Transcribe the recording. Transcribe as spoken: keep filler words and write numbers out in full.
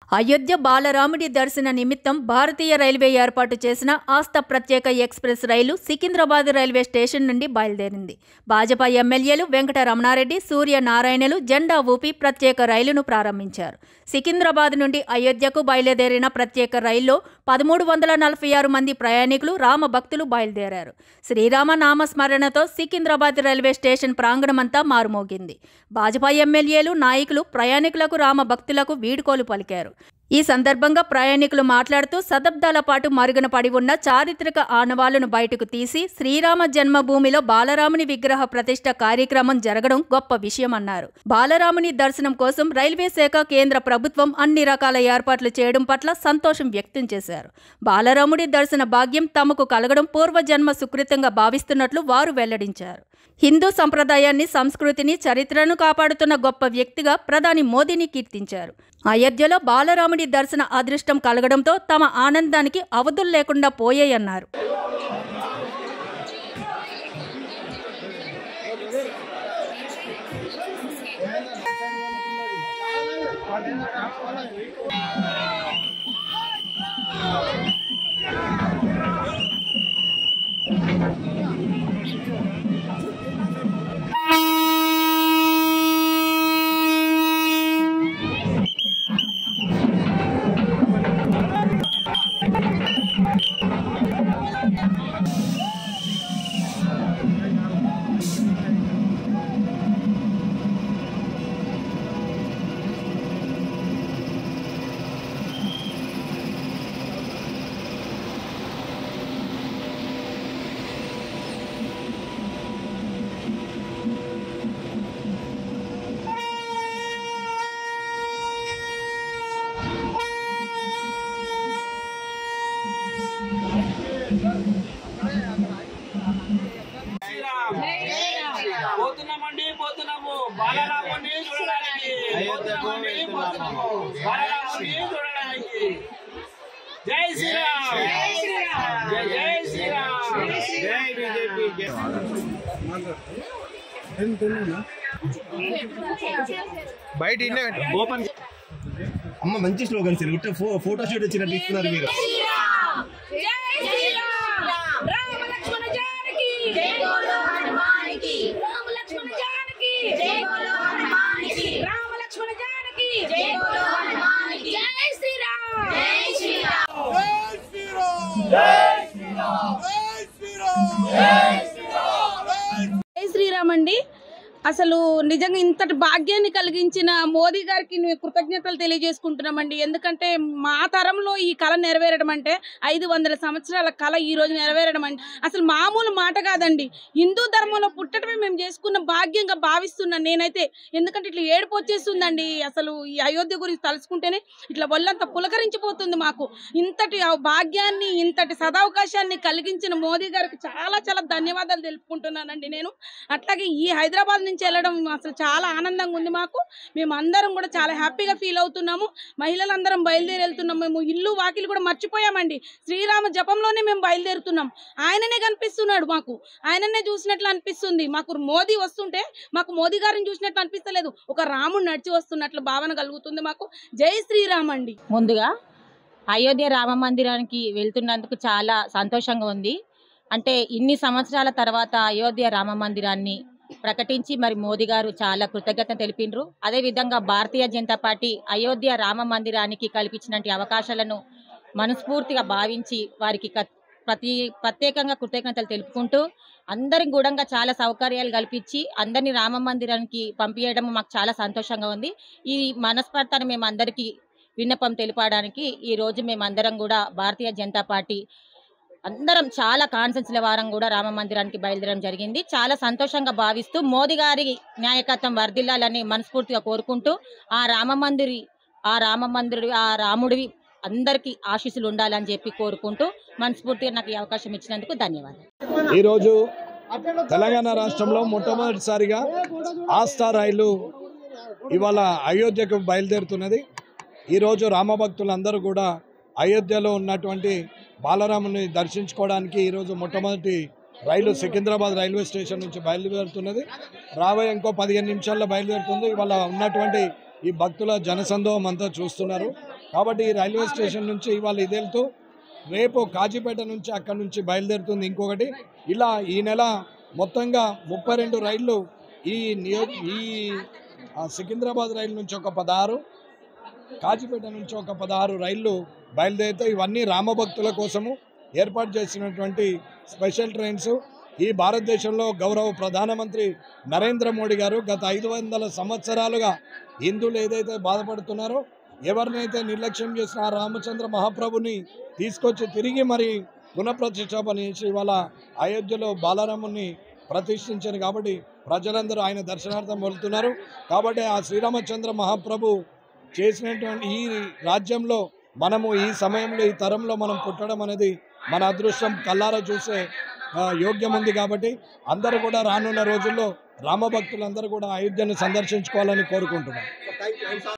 అయోధ్య బాలరాముడి దర్శన నిమిత్తం భారతీయ రైల్వే ఏర్పాటు చేసిన ఆస్థ ప్రత్యేక ఎక్స్ప్రెస్ రైలు సికింద్రాబాద్ రైల్వే స్టేషన్ నుండి బయలుదేరింది. భాజపా ఎమ్మెల్యేలు వెంకట రమణారెడ్డి, సూర్య నారాయణలు జెండా ఊపి ప్రత్యేక రైలును ప్రారంభించారు. సికింద్రాబాద్ నుండి అయోధ్యకు బయలుదేరిన ప్రత్యేక రైల్లో పదమూడు వందల నలభై ఆరు మంది ప్రయాణికులు రామ భక్తులు బయలుదేరారు. శ్రీరామ నామస్మరణతో సికింద్రాబాద్ రైల్వే స్టేషన్ ప్రాంగణమంతా మారుమోగింది. భాజపా ఎమ్మెల్యేలు, నాయకులు ప్రయాణికులకు, రామ భక్తులకు వీడ్కోలు పలికారు. ఈ సందర్భంగా ప్రయాణికులు మాట్లాడుతూ శతాబ్దాల పాటు మరుగున పడి ఉన్న చారిత్రక ఆనవాళ్లను బయటకు తీసి శ్రీరామ జన్మభూమిలో బాలరాముని విగ్రహ ప్రతిష్ఠ కార్యక్రమం జరగడం గొప్ప విషయమన్నారు. బాలరాముని దర్శనం కోసం రైల్వే శాఖ, కేంద్ర ప్రభుత్వం అన్ని రకాల ఏర్పాట్లు చేయడం పట్ల సంతోషం వ్యక్తం చేశారు. బాలరాముడి దర్శన భాగ్యం తమకు కలగడం పూర్వజన్మ సుకృతంగా భావిస్తున్నట్లు వారు వెల్లడించారు. హిందూ సంప్రదాయాన్ని, సంస్కృతిని, చరిత్రను కాపాడుతున్న గొప్ప వ్యక్తిగా ప్రధాని మోదీని కీర్తించారు. అయోధ్యలో బాలరాముడి దర్శన అదృష్టం కలగడంతో తమ ఆనందానికి అవధులు లేకుండా పోయాయన్నారు. పోతున్నామండి పోతున్నాము బాలరాముని చూడడానికి పోతున్నామండి పోతున్నాము బాలరాముని చూడడానికి. జై శ్రీరామ్, జై శ్రీరామ్, జై జై శ్రీరామ్, జై బీజేపీ. బయట ఓపెన్ అమ్మ మంచి స్లోగన్స్ ఫోటో షూట్ వచ్చినట్టు ఇస్తున్నారు మీరు. జై శ్రీరామ్ అండి. అసలు నిజంగా ఇంతటి భాగ్యాన్ని కలిగించిన మోదీ గారికి మేము కృతజ్ఞతలు తెలియజేసుకుంటున్నామండి. ఎందుకంటే మా తరంలో ఈ కళ నెరవేరడం అంటే ఐదు వందల సంవత్సరాల కళ ఈ రోజు నెరవేరడం అంటే అసలు మామూలు మాట కాదండి. హిందూ ధర్మంలో పుట్టడమే మేము చేసుకున్న భాగ్యంగా భావిస్తున్నాను నేనైతే. ఎందుకంటే ఇట్లా ఏడుపు వచ్చేస్తుందండి. అసలు ఈ అయోధ్య గురించి తలుచుకుంటేనే ఇట్లా ఒళ్ళంతా పులకరించిపోతుంది మాకు. ఇంతటి భాగ్యాన్ని, ఇంతటి సదావకాశాన్ని కలిగించిన మోదీ గారికి చాలా చాలా ధన్యవాదాలు తెలుపుకుంటున్నానండి నేను. అట్లాగే ఈ హైదరాబాద్ నుంచి వెళ్ళడం అసలు చాలా ఆనందంగా ఉంది మాకు. మేము అందరం కూడా చాలా హ్యాపీగా ఫీల్ అవుతున్నాము. మహిళలందరం బయలుదేరి వెళ్తున్నాం. మేము ఇల్లు వాకిలు కూడా మర్చిపోయామండి. శ్రీరామ జపంలోనే మేము బయలుదేరుతున్నాం. ఆయననే కనిపిస్తున్నాడు మాకు. ఆయననే చూసినట్లు అనిపిస్తుంది మాకు. మోదీ వస్తుంటే మాకు మోదీ గారిని చూసినట్లు అనిపిస్తలేదు, ఒక రాముడు నడిచి వస్తున్నట్లు భావన కలుగుతుంది మాకు. జై శ్రీరామ్ అండి. ముందుగా అయోధ్య రామ మందిరానికి వెళ్తున్నందుకు చాలా సంతోషంగా ఉంది. అంటే ఇన్ని సంవత్సరాల తర్వాత అయోధ్య రామ మందిరాన్ని ప్రకటించి మరి మోదీ గారు చాలా కృతజ్ఞత తెలిపినరు. అదేవిధంగా భారతీయ జనతా పార్టీ అయోధ్య రామ మందిరానికి కల్పించినటువంటి అవకాశాలను మనస్ఫూర్తిగా భావించి వారికి ప్రతి ప్రత్యేకంగా కృతజ్ఞతలు తెలుపుకుంటూ అందరికి కూడా చాలా సౌకర్యాలు కల్పించి అందరినీ రామ మందిరానికి పంపించడం మాకు చాలా సంతోషంగా ఉంది. ఈ మనస్ఫూర్తిని మేము అందరికీ విన్నపం తెలిపడానికి ఈరోజు మేమందరం కూడా భారతీయ జనతా పార్టీ అందరం చాలా కాన్ఫరెన్స్ల వారం కూడా రామ మందిరానికి బయలుదేరడం జరిగింది. చాలా సంతోషంగా భావిస్తూ మోదీ గారి నాయకత్వం వర్ధిల్లాలని మనస్ఫూర్తిగా కోరుకుంటూ ఆ రామ మందిరి ఆ రామ మందిరి ఆ రాముడివి అందరికీ ఆశీస్సులు ఉండాలని చెప్పి కోరుకుంటూ మనస్ఫూర్తిగా నాకు ఈ అవకాశం ఇచ్చినందుకు ధన్యవాదాలు. ఈరోజు తెలంగాణ రాష్ట్రంలో మొట్టమొదటిసారిగా ఆస్థా రైలు ఇవాళ అయోధ్యకు బయలుదేరుతున్నది. ఈరోజు రామభక్తులందరూ కూడా అయోధ్యలో ఉన్నటువంటి బాలరాముని దర్శించుకోవడానికి ఈరోజు మొట్టమొదటి రైలు సికింద్రాబాద్ రైల్వే స్టేషన్ నుంచి బయలుదేరుతున్నది. రాబోయే ఇంకో పదిహేను నిమిషాల్లో బయలుదేరుతుంది. ఇవాళ ఉన్నటువంటి ఈ భక్తుల జనసందోహం అంతా చూస్తున్నారు. కాబట్టి ఈ రైల్వే స్టేషన్ నుంచి ఇవాళ ఇది వెళ్తూ రేపు కాజీపేట నుంచి అక్కడి నుంచి బయలుదేరుతుంది ఇంకొకటి. ఇలా ఈ నెల మొత్తంగా ముప్పై రెండు రైళ్ళు ఈ నియో ఈ సికింద్రాబాద్ రైలు నుంచి ఒక పదహారు, కాజీపేట నుంచి ఒక పదహారు రైళ్ళు బయలుదేరితే ఇవన్నీ రామభక్తుల కోసము ఏర్పాటు చేసినటువంటి స్పెషల్ ట్రైన్స్. ఈ భారతదేశంలో గౌరవ ప్రధానమంత్రి నరేంద్ర మోడీ గారు గత ఐదు వందల సంవత్సరాలుగా హిందువులు ఏదైతే బాధపడుతున్నారో, ఎవరినైతే నిర్లక్ష్యం చేసిన ఆ రామచంద్ర మహాప్రభుని తీసుకొచ్చి తిరిగి మరి పునఃప్రతిష్టాపన చేసి ఇవాళ అయోధ్యలో బాలరాముని ప్రతిష్ఠించారు. కాబట్టి ప్రజలందరూ ఆయన దర్శనార్థం వెళ్తున్నారు. కాబట్టి ఆ శ్రీరామచంద్ర మహాప్రభు చేసినటువంటి ఈ రాజ్యంలో మనము ఈ సమయంలో ఈ తరంలో మనం పుట్టడం అనేది మన అదృష్టం, కల్లారా చూసే యోగ్యం ఉంది. కాబట్టి అందరూ కూడా రానున్న రోజుల్లో రామభక్తులందరూ కూడా అయోధ్యను సందర్శించుకోవాలని కోరుకుంటున్నాం.